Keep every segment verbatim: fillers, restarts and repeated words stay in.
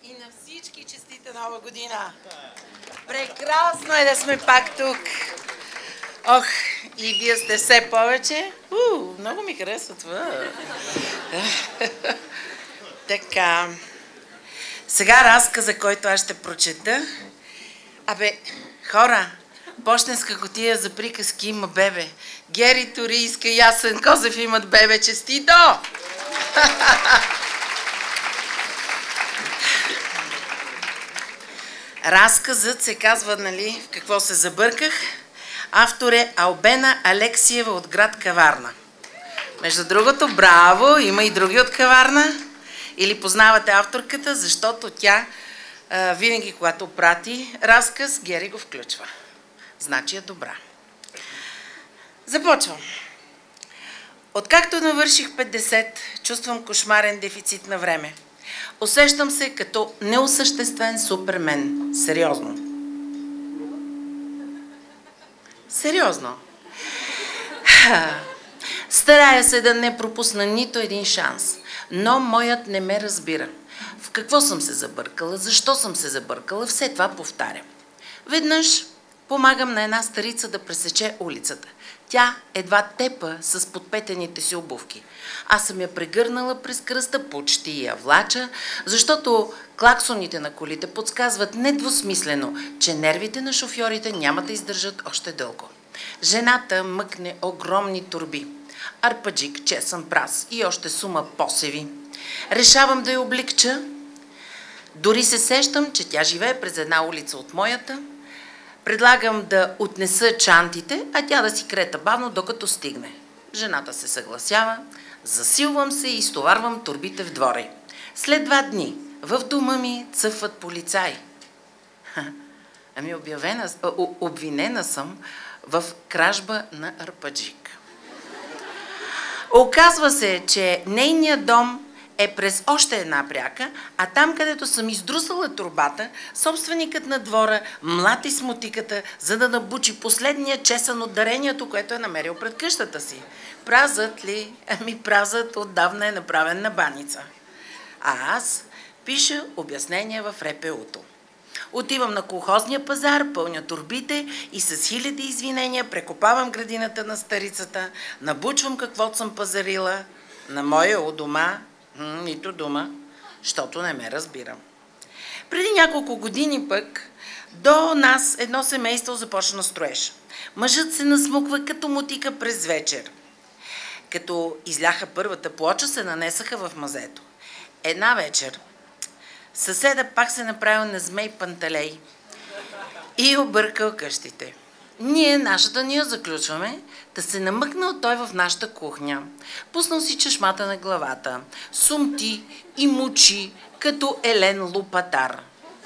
и на всички честита нова година! Прекрасно е да сме пак тук! Ох, и вие сте все повече. У, много ми харесва това. Така. Сега разказа, който аз ще прочета. Абе, хора, пощенска кутия за приказки има бебе. Гери Турийска и Ясен Козев имат бебе. Честито! Разказът се казва, нали, в какво се забърках. Автор е Албена Алексиева от град Каварна. Между другото, браво, има и други от Каварна. Или познавате авторката, защото тя а, винаги, когато прати разказ, Гери го включва. Значи е добра. Започвам. Откакто навърших петдесет, чувствам кошмарен дефицит на време. Усещам се като неосъществен супермен. Сериозно. Сериозно. Старая се да не пропусна нито един шанс, но моят не ме разбира. В какво съм се забъркала, защо съм се забъркала, все това повтарям. Веднъж помагам на една старица да пресече улицата. Тя едва тепа с подпетените си обувки. Аз съм я прегърнала през кръста, почти я влача, защото клаксоните на колите подсказват недвусмислено, че нервите на шофьорите няма да издържат още дълго. Жената мъкне огромни торби. Арпаджик, чесън прас и още сума посеви. Решавам да я облегча. Дори се сещам, че тя живее през една улица от моята. Предлагам да отнеса чантите, а тя да си крета бавно, докато стигне. Жената се съгласява, засилвам се и изтоварвам торбите в двора. След два дни в дома ми цъфват полицаи. Ами обявена, обвинена съм в кражба на арпаджик. Оказва се, че нейният дом е през още една пряка, а там, където съм издрусала турбата, собственикът на двора млати с мотиката, за да набучи последния чесън от дарението, което е намерил пред къщата си. Празът ли? Ами празът отдавна е направен на баница. А аз пиша обяснения в РПУ-то. Отивам на колхозния пазар, пълня турбите и с хиляди извинения прекопавам градината на старицата, набучвам каквото съм пазарила, на моя у дома, нито дума, защото не ме разбирам. Преди няколко години пък до нас едно семейство започна строеж. Мъжът се насмуква като мотика през вечер. Като изляха първата плоча, се нанесаха в мазето. Една вечер съседа пак се направил на змей Панталей и объркал къщите. Ние нашата ни я заключваме, да се намъкнал той в нашата кухня. Пуснал си чешмата на главата, сумти и мучи, като Елен Лопатар.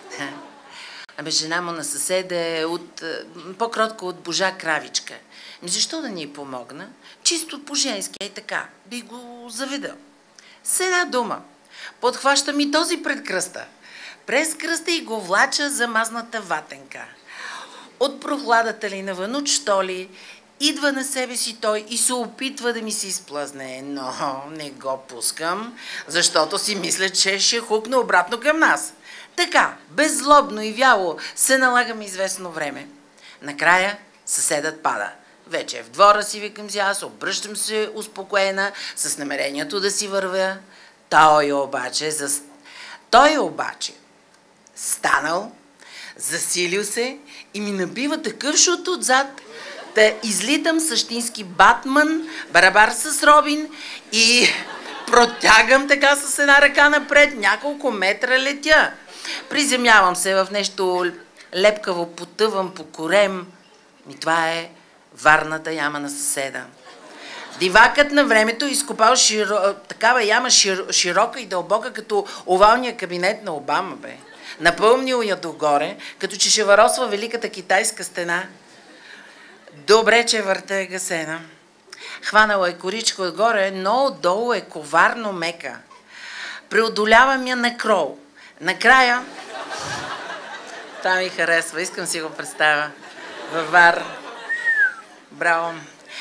Абе, жена му на съседа е от, по-кротко от Божа Кравичка. Защо да ни помогна? Чисто по-женски, е така. Би го заведал. С една дума. Подхваща ми този пред кръста. През кръста и го влача замазната ватенка. От прохладата ли навън, що ли, идва на себе си той и се опитва да ми се изплъзне. Но не го пускам, защото си мисля, че ще хукне обратно към нас. Така, беззлобно и вяло се налагаме известно време. Накрая съседът пада. Вече е в двора си, викам си аз, обръщам се успокоена, с намерението да си вървя. Той обаче, за... той обаче станал, засилил се и ми набива такъв шут отзад, да излитам същински Батман, барабар с Робин и протягам така с една ръка напред, няколко метра летя. Приземявам се в нещо лепкаво, потъвам по корем. И това е варната яма на съседа. Дивакът на времето изкопал широ... такава яма шир... широка и дълбока, като овалния кабинет на Обама, бе. Напълнил я догоре, като че ще варосва великата китайска стена. Добре, че върта е гасена. Хванала е коричка отгоре, но отдолу е коварно мека. Преодолявам я на крол. Накрая... Това ми харесва, искам си го представя. Във Вар. Браво.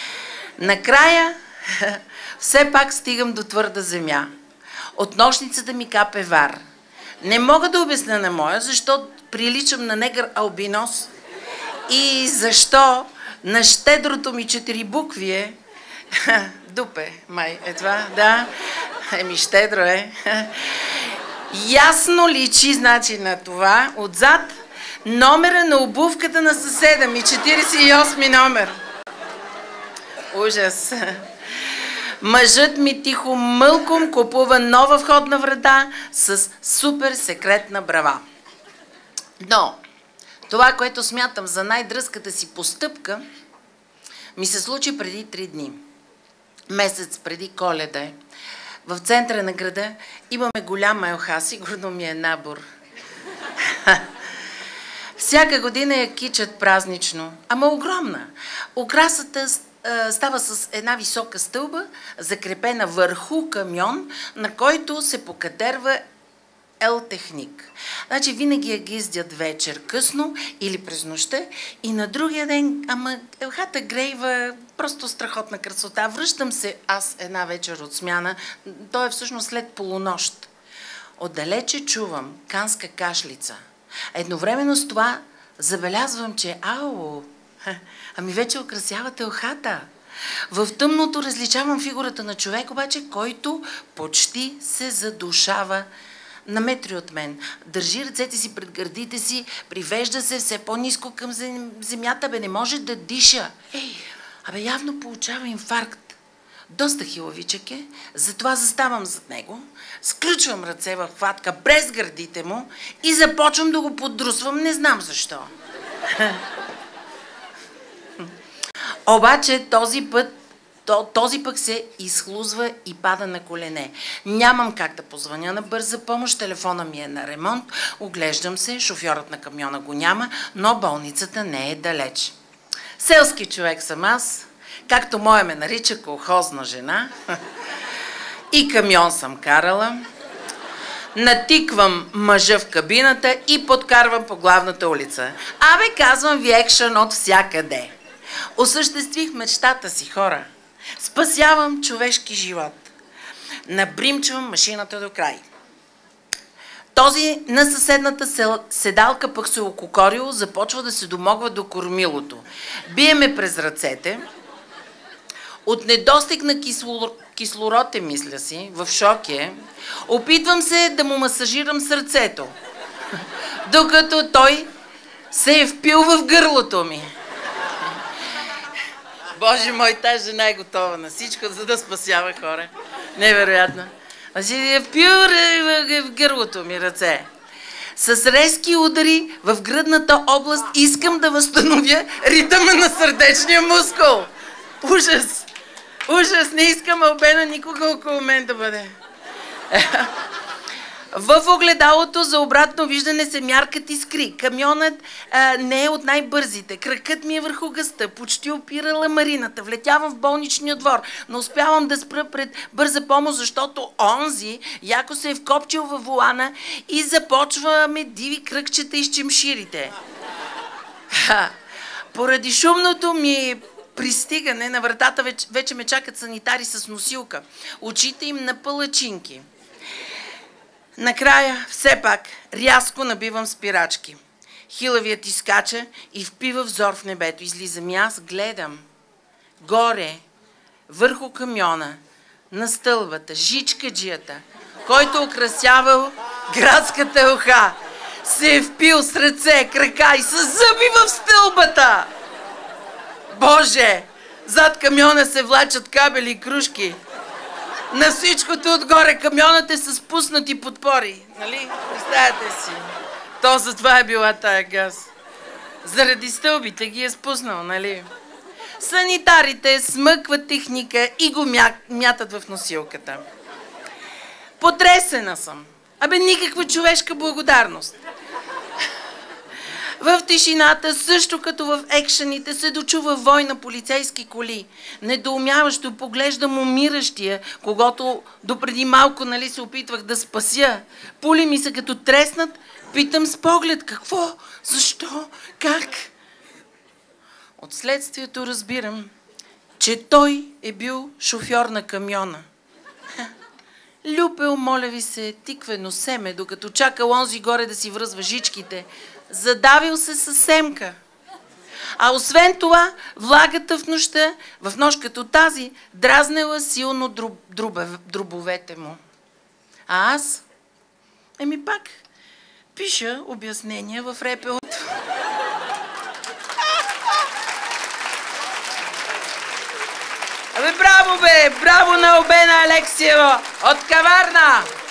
Накрая все пак стигам до твърда земя. От нощницата ми капе вар. Не мога да обясня на моя, защо приличам на негър албинос и защо на щедрото ми четири букви е дупе, май, е това, да. Еми, щедро е. Ясно личи, значи, на това. Отзад номера на обувката на съседа ми, четиридесет и осми номер. Ужас. Мъжът ми тихо мълком купува нова входна врата с супер секретна брава. Но това, което смятам за най-дръзката си постъпка, ми се случи преди три дни. Месец преди Коледа е. В центъра на града имаме голяма елха, сигурно ми е набор. Всяка година я кичат празнично, ама огромна. Украсата става с една висока стълба, закрепена върху камион, на който се покатерва ел-техник. Значи винаги я гиздят вечер късно или през нощта и на другия ден, ама елхата грейва, просто страхотна красота. Връщам се аз една вечер от смяна, то е всъщност след полунощ. Отдалече чувам канска кашлица. Едновременно с това забелязвам, че ау, ами вече украсяват елхата. В тъмното различавам фигурата на човек, обаче, който почти се задушава на метри от мен. Държи ръцете си пред гърдите си, привежда се все по-ниско към земята, бе, не може да диша. Ей, абе, явно получава инфаркт. Доста хилавичък е, затова заставам зад него, сключвам ръце в хватка през гърдите му и започвам да го подрусвам, не знам защо. Обаче този път, този пък се изхлузва и пада на колене. Нямам как да позвъня на бърза помощ, телефона ми е на ремонт, оглеждам се, шофьорът на камиона го няма, но болницата не е далеч. Селски човек съм аз, както моя ме нарича колхозна жена, и камион съм карала. Натиквам мъжа в кабината и подкарвам по главната улица. Абе, казвам ви, екшън от всякъде. Осъществих мечтата си, хора. Спасявам човешки живот. Набримчвам машината до край. Този на съседната седалка пък се ококорил, започва да се домогва до кормилото. Бие ме през ръцете. От недостиг на кислор... кислород е, мисля си, в шок е. Опитвам се да му масажирам сърцето, докато той се е впил в гърлото ми. Боже мой, тази жена е готова на всичко, за да спасява хора. Невероятно. А си е впил в гърлото ми ръце. С резки удари в гръдната област искам да възстановя ритъма на сърдечния мускул. Ужас! Ужас! Не искам Албена никога около мен да бъде. В огледалото за обратно виждане се мяркат искри. Камионът а, не е от най-бързите. Кракът ми е върху гъста. Почти опирала марината. Влетявам в болничния двор. Но успявам да спра пред бърза помощ, защото онзи яко се е вкопчил във волана и започваме диви кръгчета из чемширите. Ха. Поради шумното ми пристигане на вратата вече, вече ме чакат санитари с носилка. Очите им на палачинки. Накрая, все пак, рязко набивам спирачки. Хилавият изкача и впива взор в небето. Излизам и аз, гледам. Горе, върху камиона, на стълбата, жичкаджията, който украсявал градската елха, се е впил с ръце, крака и с зъби в стълбата. Боже! Зад камиона се влачат кабели и кружки. На всичкото отгоре камионът е с спуснати подпори. Нали? Представете си. То затова е била тая газ. Заради стълбите ги е спуснал, нали? Санитарите смъкват техника и го мя... мятат в носилката. Потресена съм. Абе, никаква човешка благодарност. В тишината, също като в екшените, се дочува вой на полицейски коли. Недоумяващо поглеждам умиращия, когато допреди малко, нали, се опитвах да спася. Пули ми се като треснат, питам с поглед какво, защо, как. От следствието разбирам, че той е бил шофьор на камиона. Люпел, моля ви се, тиквено семе, докато чакал онзи горе да си връзва жичките. Задавил се със семка. А освен това, влагата в нощта, в нощ като тази, дразнела силно друб, друбе, дробовете му. А аз? Еми пак, пиша обяснения в репелото. Абе, браво, бе! Браво на Обена Алексиева от Каварна!